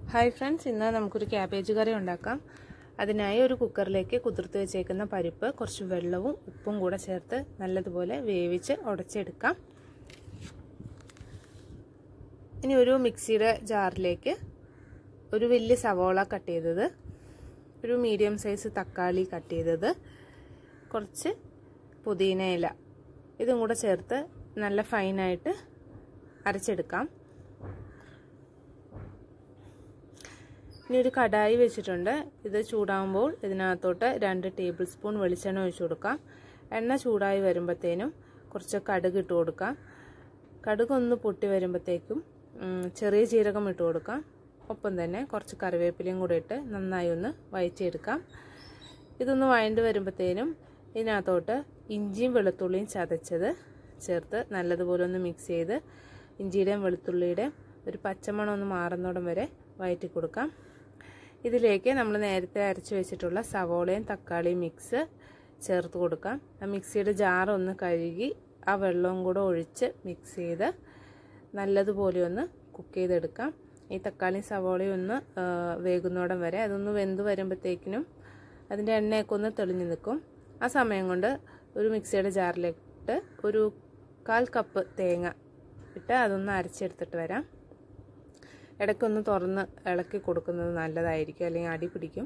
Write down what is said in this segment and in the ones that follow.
Hi friends, ഇന്ന് നമുക്കൊരു cabbage കറി ഉണ്ടാക്കാം. അതിനായി ഒരു കുക്കറിലേക്ക് കുതിർത്ത് വെച്ചേക്കുന്ന പരിപ്പ് കുറച്ച് വെള്ളവും ഉപ്പും കൂടെ ചേർത്ത് നല്ലതുപോലെ വേവിച്ച് ഉടച്ചെടുക്കാം. ഇനി ഒരു മിക്സിയുടെ ജാറിലേക്ക് ഒരു വലിയ സവോള കട്ട് ചെയ്തത്, ഒരു മീഡിയം സൈസ് തക്കാളി കട്ട് ചെയ്തത്, കുറച്ച് പുതിന ഇല ഇതും കൂടെ ചേർത്ത് നല്ല ഫൈനായിട്ട് അരച്ചെടുക്കാം. ഇനി ഒരു കടായി വെച്ചിട്ടുണ്ട്. ഇത് ചൂടാകുമ്പോൾ ഇതിനകത്തോട്ട് 2 ടേബിൾ സ്പൂൺ വെളിച്ചെണ്ണ ഒഴിച്ചു കൊടുക്കാം. എണ്ണ ചൂടായി വരുമ്പോഴത്തേനും കുറച്ച് കടുക് ഇട്ട് കൊടുക്കാം. കടുക് ഒന്ന് പൊട്ടി വരുമ്പോഴത്തേക്കും ചെറിയ ജീരകം ഇട്ട് കൊടുക്കാം. ഒപ്പം തന്നെ കുറച്ച് കറിവേപ്പിലയും കൂടെ ഇട്ട് നന്നായി ഒന്ന് വഴറ്റിയെടുക്കാം. ഇതൊന്ന് വഴണ്ട് വരുമ്പോഴത്തേനും ഇതിനകത്തോട്ട് ഇഞ്ചിയും വെളുത്തുള്ളിയും ചതച്ചത് ചേർത്ത് നല്ലതുപോലെ ഒന്ന് മിക്സ് ചെയ്ത് ഇഞ്ചിയുടെയും വെളുത്തുള്ളിയുടെയും ഒരു പച്ചമണം ഒന്ന് മാറുന്നോടം വരെ വഴറ്റി കൊടുക്കാം. ഇതിലേക്ക് നമ്മൾ നേരത്തെ അരച്ച് വെച്ചിട്ടുള്ള സവോളയും തക്കാളിയും മിക്സ് ചേർത്ത് കൊടുക്കാം. ആ മിക്സിയുടെ ജാർ ഒന്ന് കഴുകി ആ വെള്ളവും കൂടെ ഒഴിച്ച് മിക്സ് ചെയ്ത് നല്ലതുപോലെ ഒന്ന് കുക്ക് ചെയ്തെടുക്കാം. ഈ തക്കാളിയും സവോളയും ഒന്ന് വേകുന്നോടം വരെ അതൊന്ന് വെന്ത് വരുമ്പോഴത്തേക്കിനും അതിൻ്റെ എണ്ണയൊക്കെ ഒന്ന് തെളിഞ്ഞ് നിൽക്കും. ആ സമയം കൊണ്ട് ഒരു മിക്സിയുടെ ജാറിലിട്ട് ഒരു 1/4 കപ്പ് തേങ്ങ ഇട്ട് അതൊന്ന് അരച്ചെടുത്തിട്ട് വരാം. ഇടയ്ക്കൊന്ന് തുറന്ന് ഇളക്കി കൊടുക്കുന്നത് നല്ലതായിരിക്കും, അല്ലെങ്കിൽ അടി പിടിക്കും.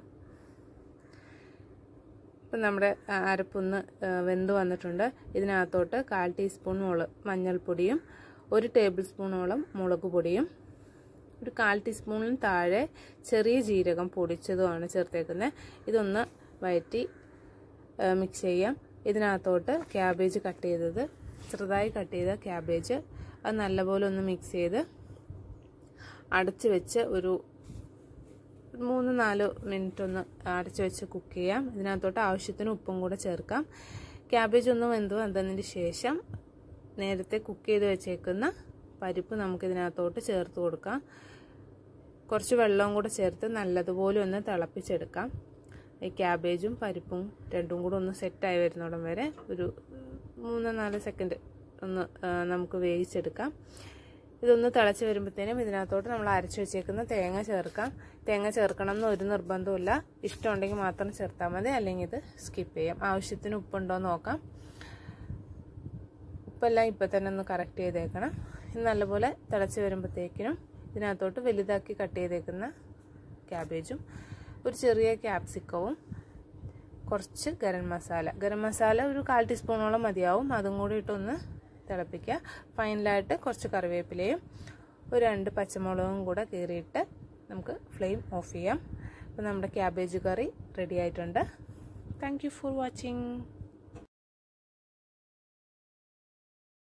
ഇപ്പം നമ്മുടെ അരപ്പൊന്ന് വെന്ത് വന്നിട്ടുണ്ട്. ഇതിനകത്തോട്ട് 1/4 ടീസ്പൂണോളം മഞ്ഞൾപ്പൊടിയും 1 ടേബിൾ സ്പൂണോളം മുളക് പൊടിയും ഒരു 1/4 ടീസ്പൂണിന് താഴെ ചെറിയ ജീരകം പൊടിച്ചതുമാണ് ചേർത്തേക്കുന്നത്. ഇതൊന്ന് വഴറ്റി മിക്സ് ചെയ്യാം. ഇതിനകത്തോട്ട് ക്യാബേജ് കട്ട് ചെയ്തത്, ചെറുതായി കട്ട് ചെയ്ത ക്യാബേജ് അത് നല്ലപോലെ ഒന്ന് മിക്സ് ചെയ്ത് അടച്ച് വെച്ച് ഒരു 3-4 മിനിറ്റ് ഒന്ന് അടച്ച് വെച്ച് കുക്ക് ചെയ്യാം. ഇതിനകത്തോട്ട് ആവശ്യത്തിന് ഉപ്പും കൂടെ ചേർക്കാം. ക്യാബേജ് ഒന്ന് വന്നതിന് ശേഷം നേരത്തെ കുക്ക് ചെയ്ത് വെച്ചേക്കുന്ന പരിപ്പ് നമുക്കിതിനകത്തോട്ട് ചേർത്ത് കൊടുക്കാം. കുറച്ച് വെള്ളവും കൂടെ ചേർത്ത് നല്ലതുപോലെ ഒന്ന് തിളപ്പിച്ചെടുക്കാം. ഈ ക്യാബേജും പരിപ്പും രണ്ടും കൂടെ ഒന്ന് സെറ്റായി വരുന്നോടം വരെ ഒരു 3-4 സെക്കൻഡ് ഒന്ന് നമുക്ക് വേവിച്ചെടുക്കാം. ഇതൊന്ന് തിളച്ച് വരുമ്പോഴത്തേനും ഇതിനകത്തോട്ട് നമ്മൾ അരച്ച് വെച്ചേക്കുന്ന തേങ്ങ ചേർക്കാം. തേങ്ങ ചേർക്കണം എന്ന് ഒരു നിർബന്ധമില്ല, ഇഷ്ടമുണ്ടെങ്കിൽ മാത്രം ചേർത്താൽ മതി, അല്ലെങ്കിൽ ഇത് സ്കിപ്പ് ചെയ്യാം. ആവശ്യത്തിന് ഉപ്പുണ്ടോ എന്ന് നോക്കാം. ഉപ്പെല്ലാം ഇപ്പം തന്നെ ഒന്ന് കറക്റ്റ് ചെയ്തേക്കണം. ഇത് നല്ലപോലെ തിളച്ച് വരുമ്പോഴത്തേക്കിനും ഇതിനകത്തോട്ട് വലുതാക്കി കട്ട് ചെയ്തേക്കുന്ന ക്യാബേജും ഒരു ചെറിയ ക്യാപ്സിക്കവും കുറച്ച് ഗരം മസാല ഒരു 1/4 ടീസ്പൂണോളം മതിയാവും. അതും കൂടി ഇട്ടൊന്ന് തിളപ്പിക്കുക. ഫൈനലായിട്ട് കുറച്ച് കറിവേപ്പിലയും ഒരു 2 പച്ചമുളകും കൂടെ കീറിയിട്ട് നമുക്ക് ഫ്ലെയിം ഓഫ് ചെയ്യാം. അപ്പോൾ നമ്മുടെ ക്യാബേജ് കറി റെഡി ആയിട്ടുണ്ട്. Thank you for watching.